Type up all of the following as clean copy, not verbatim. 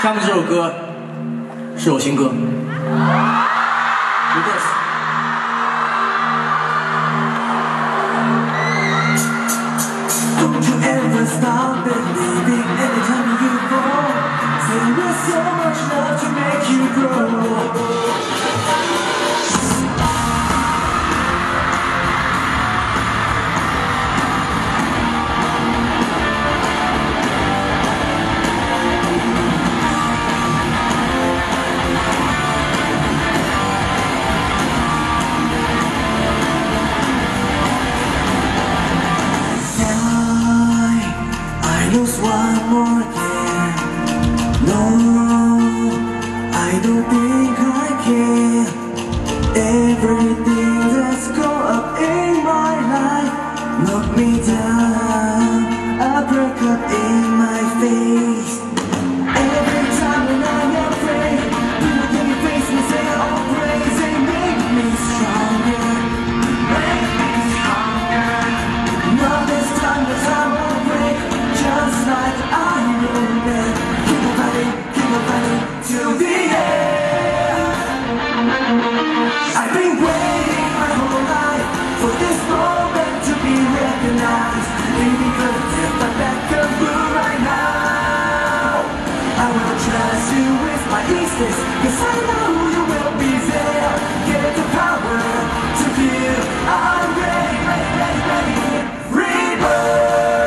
下面这首歌是我新歌，不过是。 Don't you ever stop believing anytime you fall. There is so much love to make you grow. Lose one more year. No, I don't think I can. Everything that's gone up in my life knocked me down. A break up in my face. Every time when I'm afraid, people can face me, say all praise. They make me stronger. Make me stronger. Now this time the time will break. Just like Iron Man, keep on fighting till the end. I've been waiting my whole life for this moment to be recognized. Leaving the tip my back and blue right now. I will trust you with my instincts, 'cause I know you will be there. Get the power to heal. I'm ready, ready, ready, ready. Rebirth.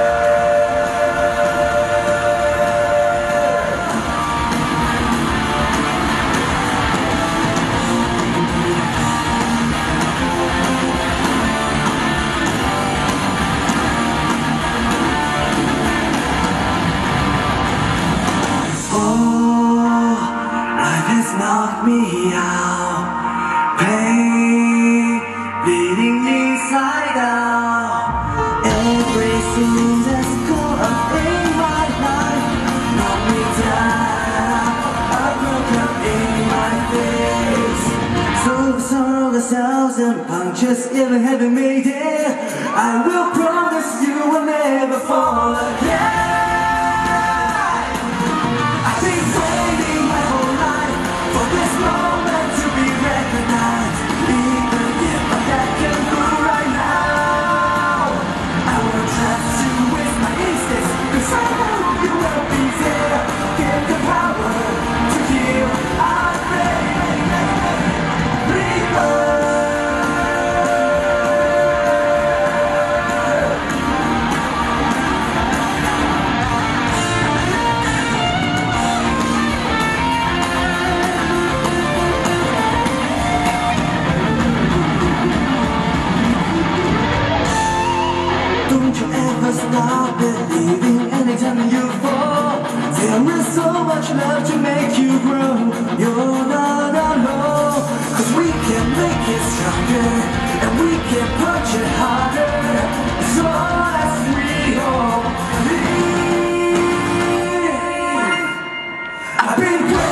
Knock me out, pain bleeding inside out. Everything that's gone up in my life knocked me down. I broke up in my face. Through sorrow, a thousand punches, even having made it. I will promise you will never fall again. Don't you ever stop believing anytime you fall. There is so much love to make you grow. You're not alone, 'cause we can make it stronger, and we can punch it harder. As long as we all believe. I've been